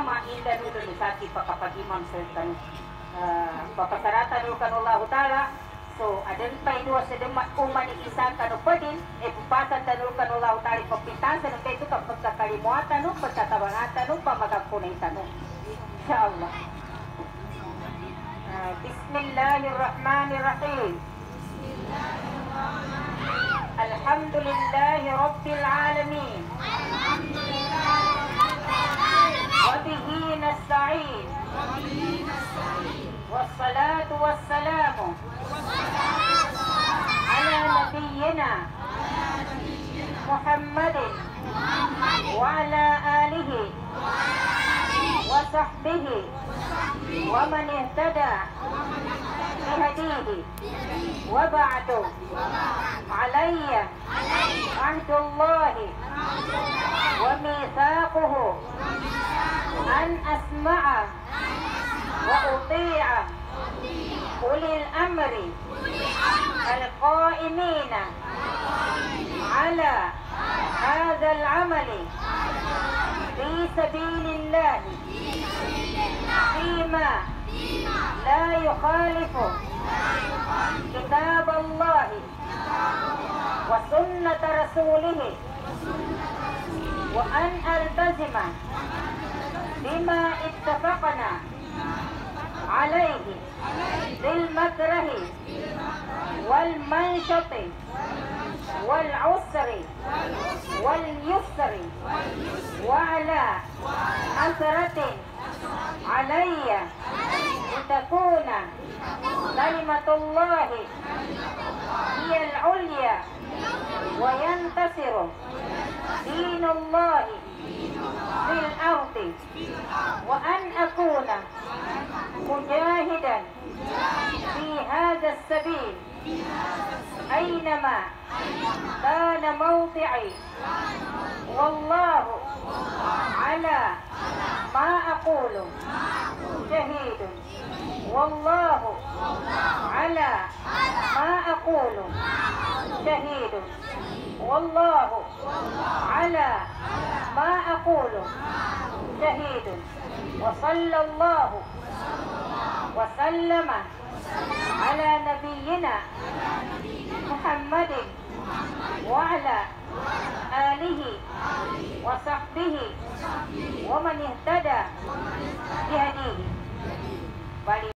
pertama inda dulu disati pakapag-imam serta papasaratan dulu kanullahu ta'ala. So, ada pa dua sedemat uman isa kanu pedin, pupasan dulu kanullahu ta'ala pagpintasan ng ito kapag kakalimuatan no, pagkatabangatan no, pamagapunay tanu. Insyaallah. Bismillahirrahmanirrahim. Alhamdulillahi Rabbil Alamin. Wabihi nasta'in. Wassalatu wassalamu ala nabiyyina Muhammadin wa ala alihi wa sahbihi wa man ihtada bihadihi wa ba'du. Alayya ahdullahi wa mithaquhu an asma'a wa uti'a ulil amri al-qa'imina ala hadha al-amali fi sabilillahi fima la yukhalifu kitab Allah wa sunnat rasulih wa an altazima bima ittafaqna alayhi bil makrahi wal manshati wal usri wal yusri wa ala asratin alayya litakuna kalimatullahi hiya al-ulya wa yantasiru dinullahi fil ardi wa an akuna mujahidan fi hadha as-sabil aynama kana mawdi'i wallahu ala ma aqulu shahidun wallahu ala ma aqulu shahidun wallahu ala ma aqulu shahidun wa sallallahu wa sallama ala nabiyyina Muhammadin wa ala alihi wa sahbihi wa man ihtada bihadihi.